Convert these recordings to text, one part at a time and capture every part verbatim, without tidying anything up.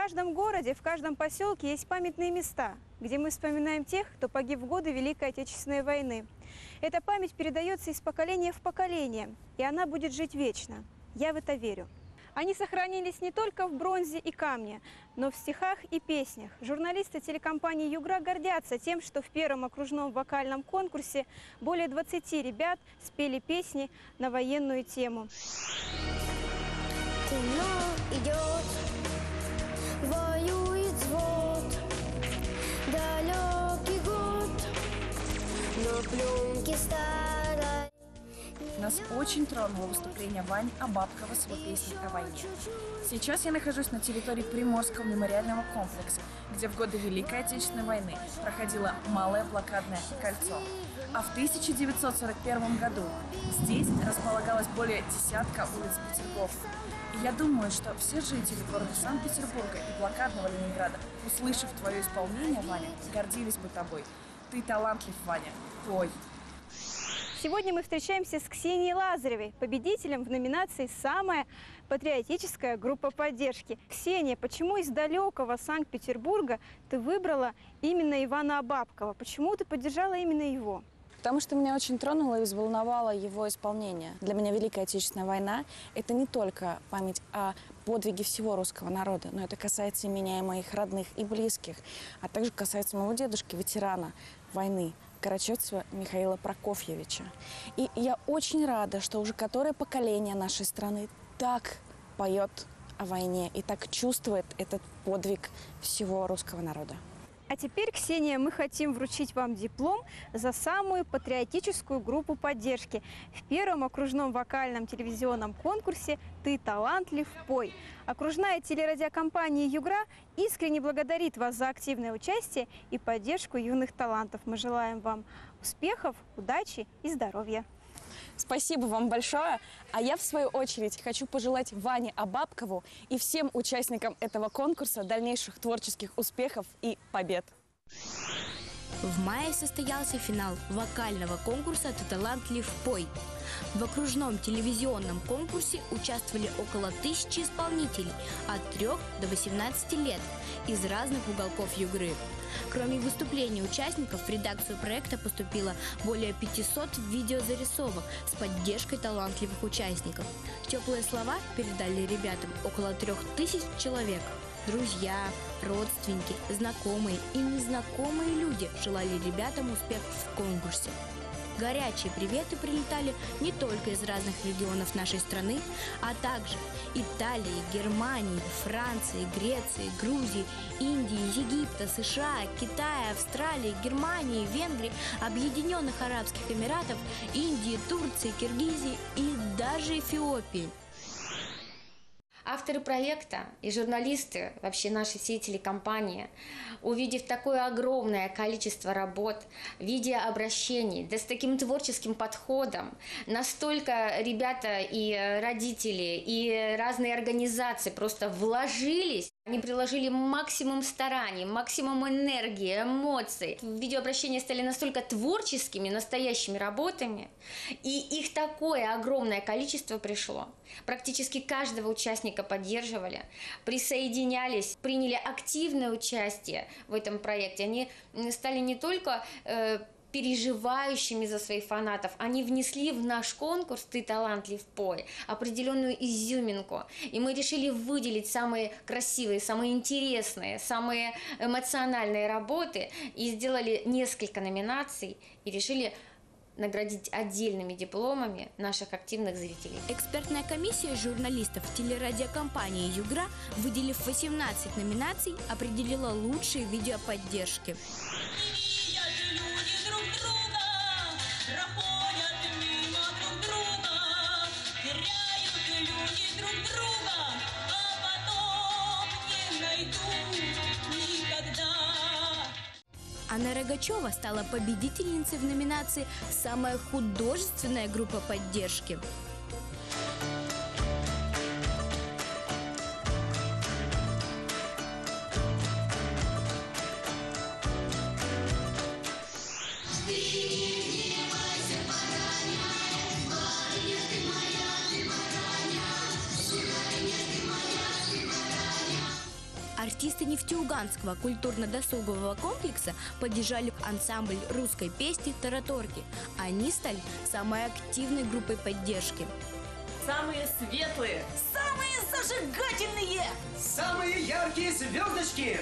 каждом городе, в каждом поселке есть памятные места, где мы вспоминаем тех, кто погиб в годы Великой Отечественной войны. Эта память передается из поколения в поколение, и она будет жить вечно. Я в это верю. Они сохранились не только в бронзе и камне, но в стихах и песнях. Журналисты телекомпании «Югра» гордятся тем, что в первом окружном вокальном конкурсе более двадцати ребят спели песни на военную тему. Темно идет, воюет взвод, далекий год, но пленки старой. Нас очень тронуло выступление Вани Абабкова с его песней о войне. Сейчас я нахожусь на территории Приморского мемориального комплекса, где в годы Великой Отечественной войны проходило Малое блокадное кольцо. А в тысяча девятьсот сорок первом году здесь располагалось более десятка улиц Петергофа. И я думаю, что все жители города Санкт-Петербурга и блокадного Ленинграда, услышав твое исполнение, Ваня, гордились бы тобой. Ты талантлив, Ваня. Пой. Сегодня мы встречаемся с Ксенией Лазаревой, победителем в номинации «Самая патриотическая группа поддержки». Ксения, почему из далекого Санкт-Петербурга ты выбрала именно Ивана Абабкова? Почему ты поддержала именно его? Потому что меня очень тронуло и взволновало его исполнение. Для меня Великая Отечественная война – это не только память о подвиге всего русского народа, но это касается и меня, и моих родных и близких, а также касается моего дедушки, ветерана войны, Карачевцева Михаила Прокофьевича. И я очень рада, что уже которое поколение нашей страны так поет о войне и так чувствует этот подвиг всего русского народа. А теперь, Ксения, мы хотим вручить вам диплом за самую патриотическую группу поддержки. В первом окружном вокальном телевизионном конкурсе «Ты талантлив, пой». Окружная телерадиокомпания «Югра» искренне благодарит вас за активное участие и поддержку юных талантов. Мы желаем вам успехов, удачи и здоровья. Спасибо вам большое. А я, в свою очередь, хочу пожелать Ване Абабкову и всем участникам этого конкурса дальнейших творческих успехов и побед. В мае состоялся финал вокального конкурса «Ты талантлив, пой». В окружном телевизионном конкурсе участвовали около тысячи исполнителей от трёх до восемнадцати лет из разных уголков Югры. Кроме выступлений участников, в редакцию проекта поступило более пятисот видеозарисовок с поддержкой талантливых участников. Теплые слова передали ребятам около трех тысяч человек. Друзья, родственники, знакомые и незнакомые люди желали ребятам успехов в конкурсе. Горячие приветы прилетали не только из разных регионов нашей страны, а также Италии, Германии, Франции, Греции, Грузии, Индии, Египта, США, Китая, Австралии, Германии, Венгрии, Объединенных Арабских Эмиратов, Индии, Турции, Киргизии и даже Эфиопии. Авторы проекта и журналисты, вообще наши всей телекомпании, увидев такое огромное количество работ, видеообращений, да с таким творческим подходом, настолько ребята и родители, и разные организации просто вложились, они приложили максимум стараний, максимум энергии, эмоций. Видеообращения стали настолько творческими, настоящими работами, и их такое огромное количество пришло. Практически каждого участника поддерживали, присоединялись, приняли активное участие в этом проекте. Они стали не только э, переживающими за своих фанатов, они внесли в наш конкурс «Ты талантлив, пой» определенную изюминку. И мы решили выделить самые красивые, самые интересные, самые эмоциональные работы и сделали несколько номинаций и решили наградить отдельными дипломами наших активных зрителей. Экспертная комиссия журналистов телерадиокомпании «Югра», выделив восемнадцать номинаций, определила лучшие видеоподдержки. Анна Рогачева стала победительницей в номинации «Самая художественная группа поддержки». Артисты Нефтеюганского культурно-досугового комплекса поддержали ансамбль русской песни «Тараторки». Они стали самой активной группой поддержки. Самые светлые, самые зажигательные, самые яркие звездочки.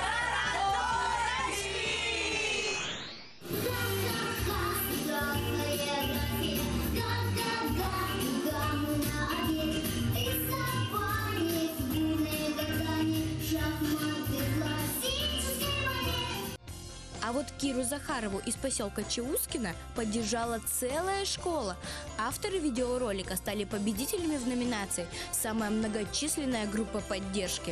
А вот Киру Захарову из поселка Чаускино поддержала целая школа. Авторы видеоролика стали победителями в номинации «Самая многочисленная группа поддержки».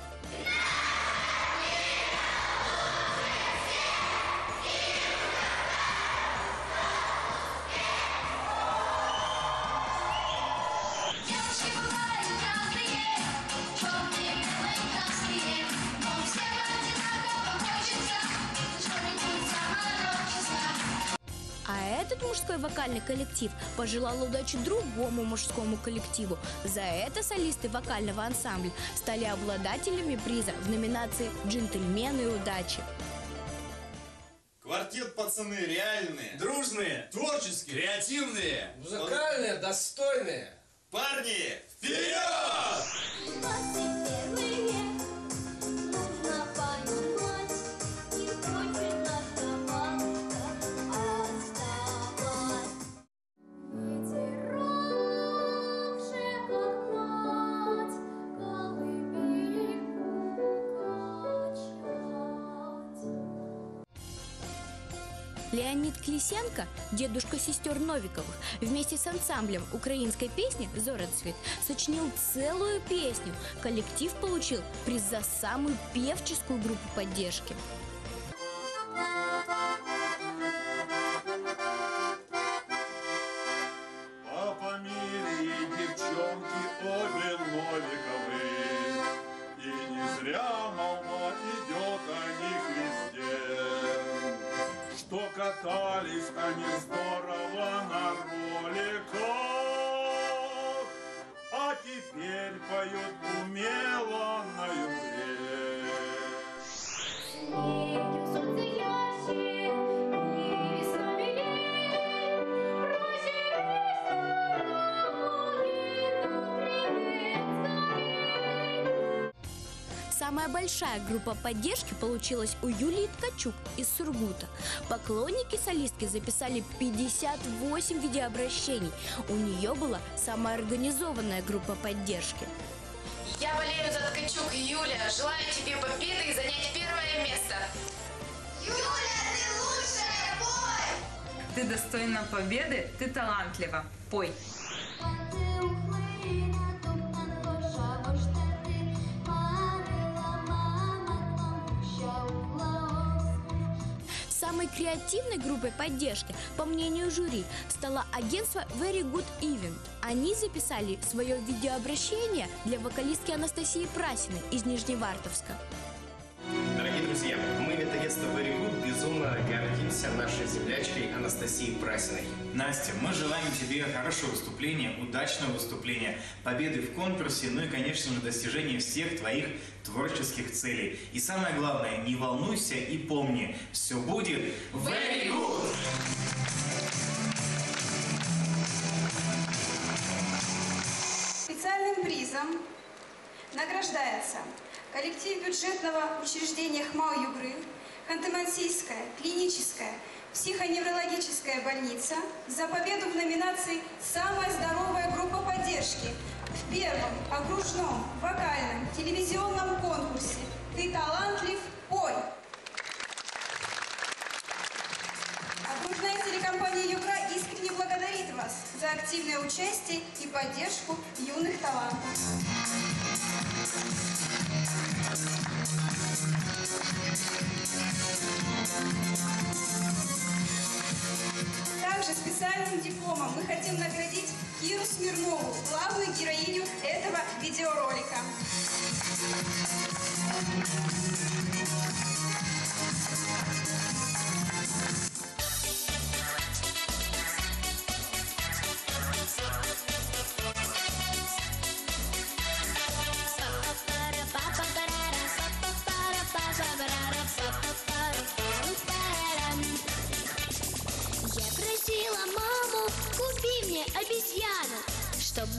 А этот мужской вокальный коллектив пожелал удачи другому мужскому коллективу. За это солисты вокального ансамбля стали обладателями приза в номинации «Джентльмены удачи». Квартет пацаны реальные, Дружные, творческие, креативные, музыкальные, достойные. Парни, вперед! Леонид Клисенко, дедушка сестер Новиковых, вместе с ансамблем украинской песни «Зорецвет» сочинил целую песню. Коллектив получил приз за самую певческую группу поддержки. По фамилии девчонки обе Новиковы, и не зря молва идет о них везде. Что катались они здорово на роликах, а теперь поют умело на юбилей. Самая большая группа поддержки получилась у Юлии Ткачук из Сургута. Поклонники солистки записали пятьдесят восемь видеообращений. У нее была самая организованная группа поддержки. Я болею за Ткачук, Юля. Желаю тебе победы и занять первое место. Юля, ты лучшая, пой! Ты достойна победы, ты талантлива. Пой! Самой креативной группой поддержки, по мнению жюри, стало агентство Very Good Event. Они записали свое видеообращение для вокалистки Анастасии Прасиной из Нижневартовска. Дорогие друзья, мы, ветагентство Very Good, безумно гордимся нашей землячкой Анастасией Прасиной. Настя, мы желаем тебе хорошего выступления, удачного выступления, победы в конкурсе, ну и, конечно же, достижения всех твоих творческих целей. И самое главное, не волнуйся и помни, все будет very good! Специальным призом награждается коллектив бюджетного учреждения ХМАО-Югры, Ханты-Мансийская клиническая психоневрологическая больница за победу в номинации «Самая здоровая группа поддержки» в первом окружном вокальном телевизионном конкурсе «Ты талантлив, пой». Окружная телекомпания «Югра» искренне благодарит вас за активное участие и поддержку юных талантов. Также специальным дипломом мы хотим наградить Киру Смирнову, главную героиню этого видеоролика.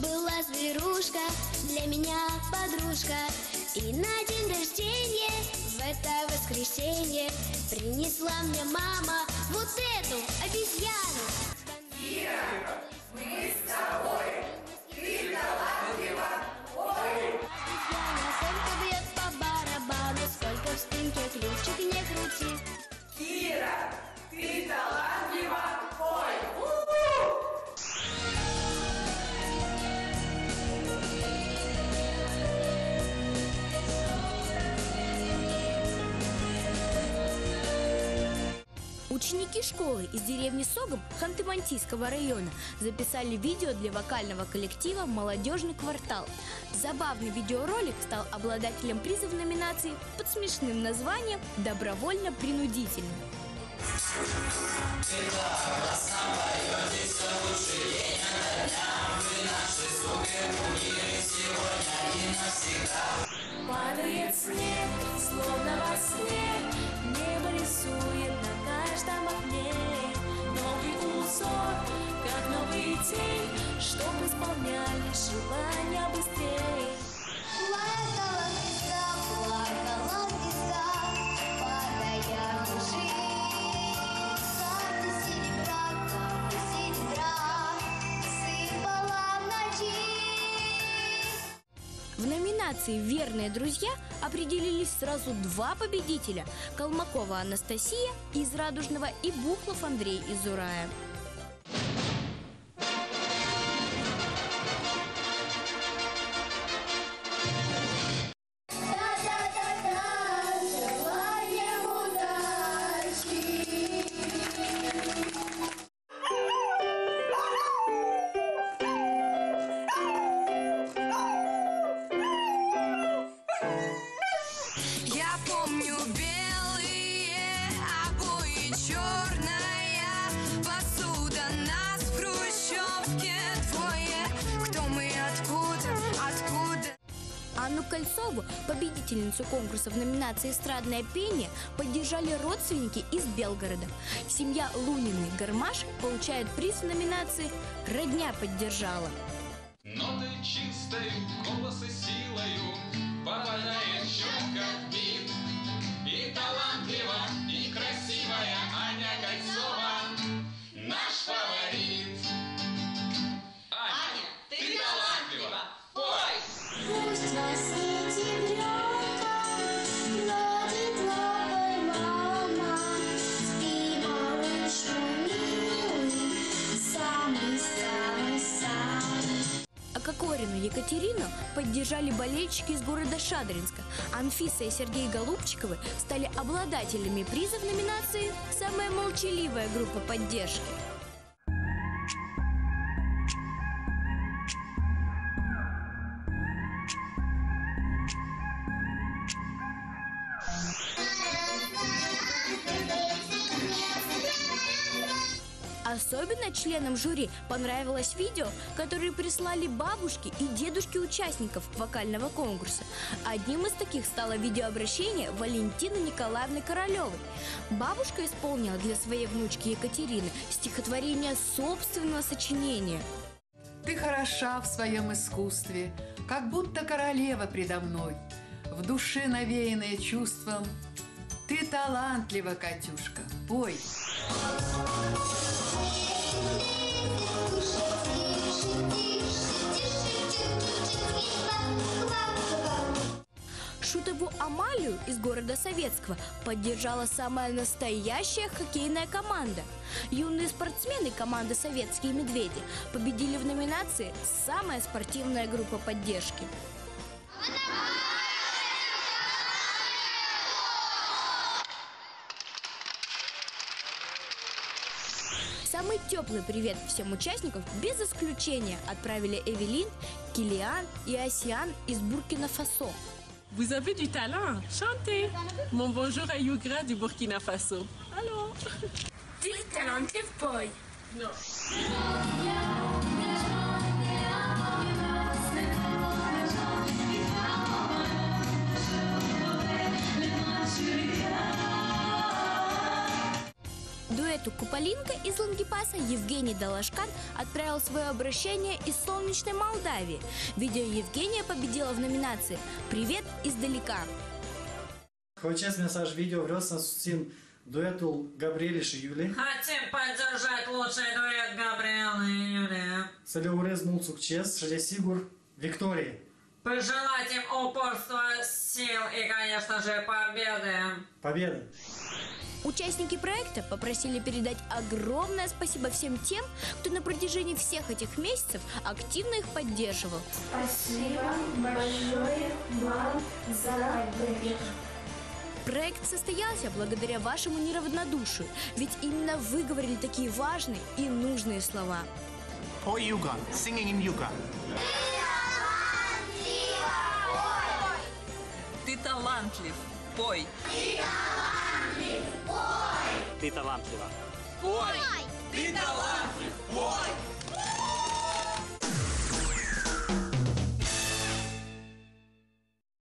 Была зверушка, для меня подружка. И на день рождения, в это воскресенье, принесла мне мама вот эту обезьяну. Кира, мы с тобой, ты талантлива, ой! Обезьяна только бьет по барабану, сколько в спинке ключик не крути. Кира, ты талантлива, ой! Ученики школы из деревни Согом Ханты-Мансийского района записали видео для вокального коллектива «Молодежный квартал». Забавный видеоролик стал обладателем приза в номинации под смешным названием «Добровольно-принудительно». Падает снег, словно во сне, небо рисует на каждом окне новый узор, как новый день, чтоб исполняли желания быстрее. Плакала звезда, плакала звезда, падая в жизнь. Капли серебра, капли серебра сыпала в ночи. В номинации «Верные друзья» определились сразу два победителя – Колмакова Анастасия из Радужного и Бухлов Андрей из Урая. Анну Кольцову, победительницу конкурса в номинации «Эстрадное пение», поддержали родственники из Белгорода. Семья Лунины-Гармаш получает приз в номинации «Родня поддержала». Ноты чистой, голоса силою попадает четко в бит. И талантлива, и красивая Аня Кольцова наш фаворит. Аня, ты талантлива, пой! Пусть во сентябрёка гладит лапой мама, спи, малышка милый, самый-самый-самый. А Кокорину Екатерину поддержали болельщики из города Шадринска. Анфиса и Сергей Голубчиковы стали обладателями приза в номинации «Самая молчаливая группа поддержки». Особенно членам жюри понравилось видео, которое прислали бабушки и дедушки участников вокального конкурса. Одним из таких стало видеообращение Валентины Николаевны Королевой. Бабушка исполнила для своей внучки Екатерины стихотворение собственного сочинения. Ты хороша в своем искусстве, как будто королева предо мной, в душе навеянная чувством. Ты талантлива, Катюшка, пой. Шутову Амалию из города Советского поддержала самая настоящая хоккейная команда. Юные спортсмены команды «Советские медведи» победили в номинации «Самая спортивная группа поддержки». Самый теплый привет всем участникам без исключения отправили Эвелин, Килиан и Асиан из Буркина-Фасо. Vous avez du talent, chantez. Mon bonjour à Yougra du Burkina Faso. Allô. Ты талантлив, пой. Non. Дуэт дуэту «Куполинка» из Лангепаса Евгений Далашкан отправил свое обращение из солнечной Молдавии. Видео Евгения победила в номинации «Привет издалека». Хочешь месаж видео врется с дуэту Габриэлиш и Юли. Хотим поддержать лучший дуэт Габриэлы и Юли. Салеурез мулцукчес, шелесигур Виктории. Пожелать им упорства, сил и, конечно же, победы. Победы. Участники проекта попросили передать огромное спасибо всем тем, кто на протяжении всех этих месяцев активно их поддерживал. Спасибо большое вам за проект. Проект состоялся благодаря вашему неравнодушию, ведь именно вы говорили такие важные и нужные слова. Пой, Юга, singing in Юга. Ты талантлив. Пой. Ты талантлив. Пой. Ты талантлива. Пой. Ты талантлив. Пой.